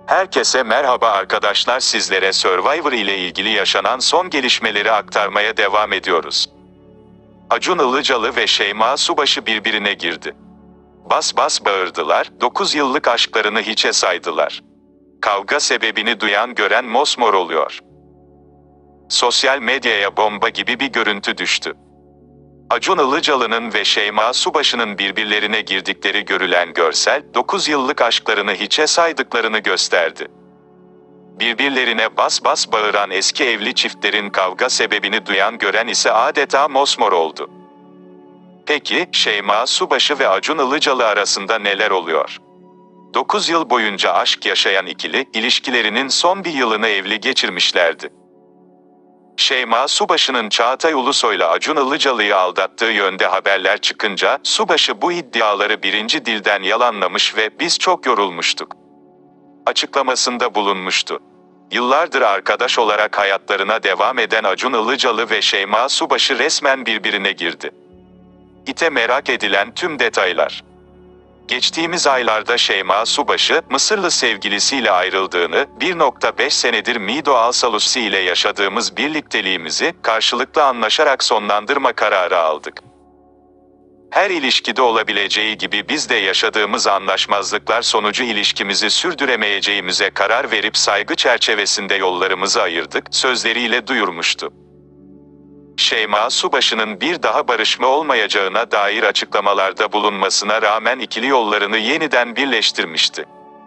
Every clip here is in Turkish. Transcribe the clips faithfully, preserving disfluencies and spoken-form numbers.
Herkese merhaba arkadaşlar, sizlere Survivor ile ilgili yaşanan son gelişmeleri aktarmaya devam ediyoruz. Acun Ilıcalı ve Şeyma Subaşı birbirine girdi. Bas bas bağırdılar, dokuz yıllık aşklarını hiçe saydılar. Kavga sebebini duyan gören mosmor oluyor. Sosyal medyaya bomba gibi bir görüntü düştü. Acun Ilıcalı'nın ve Şeyma Subaşı'nın birbirlerine girdikleri görülen görsel, dokuz yıllık aşklarını hiçe saydıklarını gösterdi. Birbirlerine bas bas bağıran eski evli çiftlerin kavga sebebini duyan gören ise adeta mosmor oldu. Peki, Şeyma Subaşı ve Acun Ilıcalı arasında neler oluyor? dokuz yıl boyunca aşk yaşayan ikili, ilişkilerinin son bir yılını evli geçirmişlerdi. Şeyma Subaşı'nın Çağatay Ulusoy'la Acun Ilıcalı'yı aldattığı yönde haberler çıkınca, Subaşı bu iddiaları birinci dilden yalanlamış ve "biz çok yorulmuştuk" açıklamasında bulunmuştu. Yıllardır arkadaş olarak hayatlarına devam eden Acun Ilıcalı ve Şeyma Subaşı resmen birbirine girdi. İte merak edilen tüm detaylar. Geçtiğimiz aylarda Şeyma Subaşı, Mısırlı sevgilisiyle ayrıldığını, bir nokta beş senedir Mido Alsalussi ile yaşadığımız birlikteliğimizi, karşılıklı anlaşarak sonlandırma kararı aldık. Her ilişkide olabileceği gibi biz de yaşadığımız anlaşmazlıklar sonucu ilişkimizi sürdüremeyeceğimize karar verip saygı çerçevesinde yollarımızı ayırdık, sözleriyle duyurmuştu. Şeyma Subaşı'nın bir daha barışma olmayacağına dair açıklamalarda bulunmasına rağmen ikili yollarını yeniden birleştirmişti.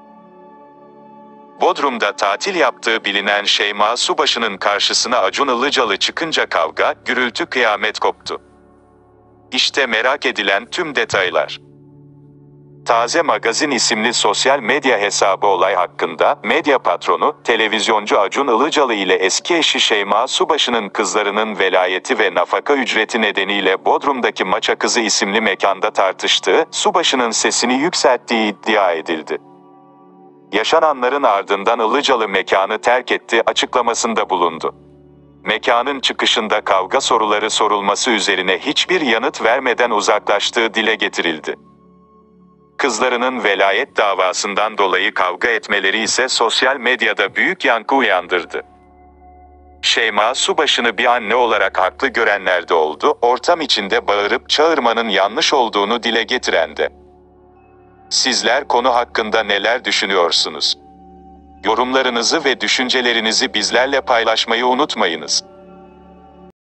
Bodrum'da tatil yaptığı bilinen Şeyma Subaşı'nın karşısına Acun Ilıcalı çıkınca kavga, gürültü, kıyamet koptu. İşte merak edilen tüm detaylar. Taze Magazin isimli sosyal medya hesabı olay hakkında, medya patronu, televizyoncu Acun Ilıcalı ile eski eşi Şeyma Subaşı'nın kızlarının velayeti ve nafaka ücreti nedeniyle Bodrum'daki Maça Kızı isimli mekanda tartıştığı, Subaşı'nın sesini yükselttiği iddia edildi. Yaşananların ardından Ilıcalı mekanı terk etti açıklamasında bulundu. Mekanın çıkışında kavga soruları sorulması üzerine hiçbir yanıt vermeden uzaklaştığı dile getirildi. Kızlarının velayet davasından dolayı kavga etmeleri ise sosyal medyada büyük yankı uyandırdı. Şeyma Subaşı'nı bir anne olarak haklı görenler de oldu, ortam içinde bağırıp çağırmanın yanlış olduğunu dile getiren de. Sizler konu hakkında neler düşünüyorsunuz? Yorumlarınızı ve düşüncelerinizi bizlerle paylaşmayı unutmayınız.